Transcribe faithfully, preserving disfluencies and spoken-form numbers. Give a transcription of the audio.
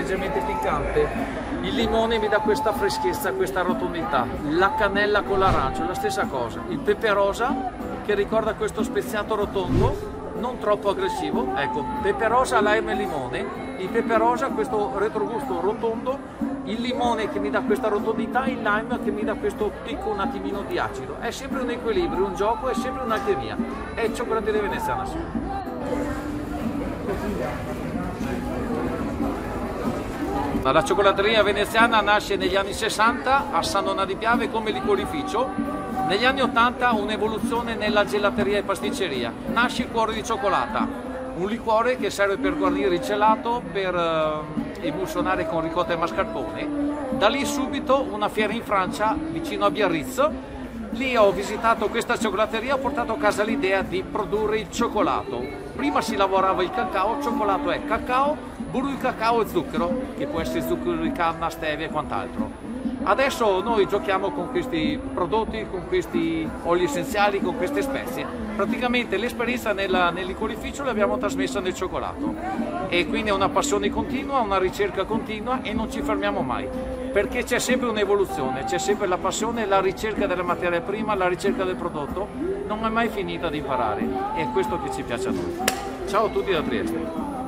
leggermente piccante, il limone mi dà questa freschezza, questa rotondità, la cannella con l'arancio, la stessa cosa, il pepe rosa che ricorda questo speziato rotondo, non troppo aggressivo, ecco, pepe rosa, lime e limone, il pepe rosa questo retrogusto rotondo, il limone che mi dà questa rotondità, il lime che mi dà questo picco un attimino di acido. È sempre un equilibrio, un gioco, è sempre un'alchimia. È cioccolatteria veneziana, sì. La cioccolatteria veneziana nasce negli anni sessanta a San Donà di Piave come liquorificio. Negli anni ottanta un'evoluzione nella gelateria e pasticceria. Nasce il cuore di cioccolata, un liquore che serve per guarnire il gelato, per eh, emulsionare con ricotta e mascarpone. Da lì subito una fiera in Francia, vicino a Biarritz. Lì ho visitato questa cioccolatteria, ho portato a casa l'idea di produrre il cioccolato. Prima si lavorava il cacao, il cioccolato è cacao, burro di cacao e zucchero, che può essere zucchero di canna, stevia e quant'altro. Adesso noi giochiamo con questi prodotti, con questi oli essenziali, con queste spezie. Praticamente l'esperienza nel liquorificio l'abbiamo trasmessa nel cioccolato e quindi è una passione continua, una ricerca continua e non ci fermiamo mai, perché c'è sempre un'evoluzione, c'è sempre la passione, la ricerca della materia prima, la ricerca del prodotto, non è mai finita di imparare e è questo che ci piace a noi. Ciao a tutti da Trieste!